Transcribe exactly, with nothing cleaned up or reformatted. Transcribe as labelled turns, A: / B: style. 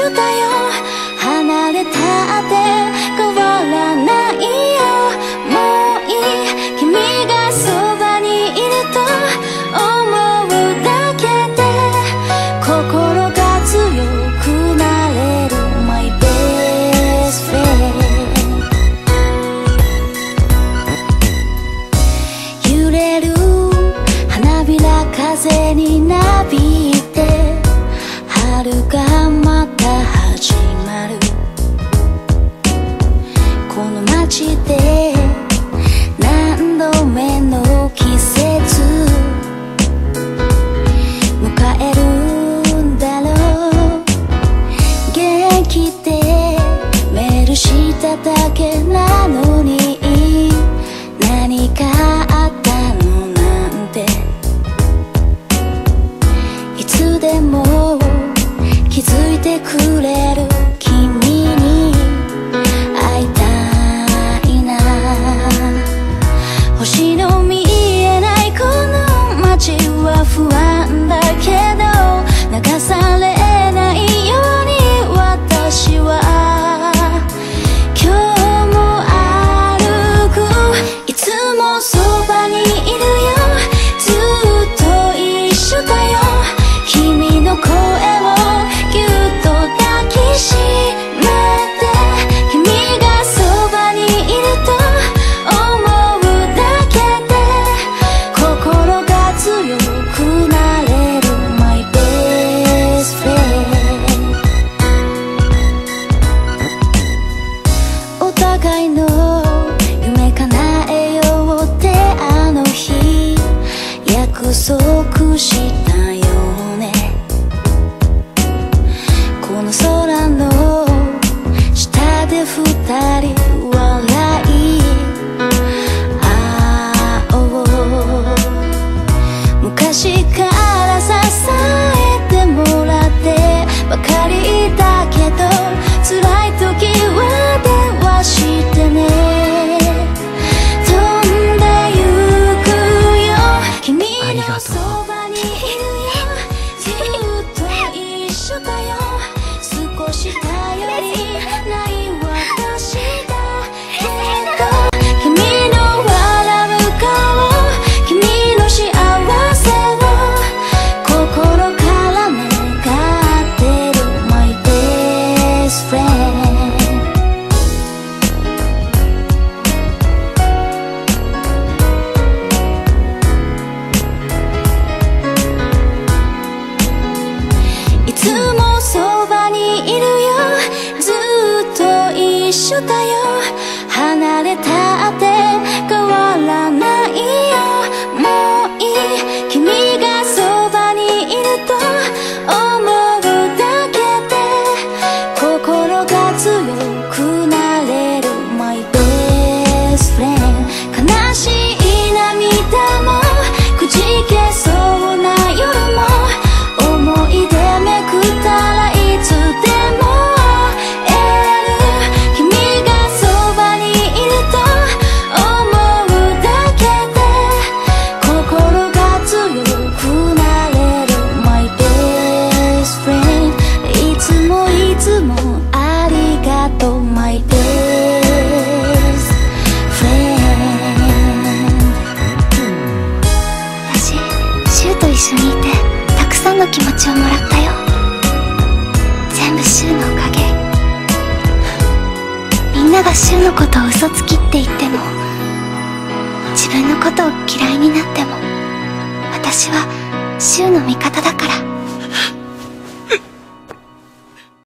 A: 緒だよ。離れたって変わらないよ。もういい、君がそばにいると思うだけで心が強くなれる My best friend。 揺れる花びら風になびいて春がまた始まる。この街で何度目の季節迎えるんだろう。元気でメールしただけなのに何かあったのなんていつでも気づいてくれる君に会いたいな。星の見えないこの街は不安だけど流されないように私は今日も歩く。いつもそばにいるよ。ずっと一緒だよ。君の声をぎゅっと抱きしめて君がそばにいると思うだけで心が強くなれる My best friend。 お互いの夢叶えようってあの日約束したよね。この空の下で二人笑い合おう。昔から支えてもらってばかりだけど辛い時は電話してね。飛んでゆくよ。君のそばにいるよ。ずっと一緒だよ。少し頼りない私だけど君の笑う顔、君の幸せを心から願ってる My best friend。 いつもそばにいるよ。ずっと一緒だよ。離れたって変わらないよ。もういい、君がそばにいると思うだけで心が強くなれる My best friend。 悲しい涙もくじけそうな夜も思い出めくったらいつでも会える。君がそばにいると思うだけで心が強くなれる My best friend。 いつもいつもありがとう My best friend。
B: 私、シュウと一緒にいてたくさんの気持ちをもらったよ。全部シュウのおかげ。みんながシュウのことを嘘つきって言っても自分のことを嫌いになっても私はシュウの味方だから。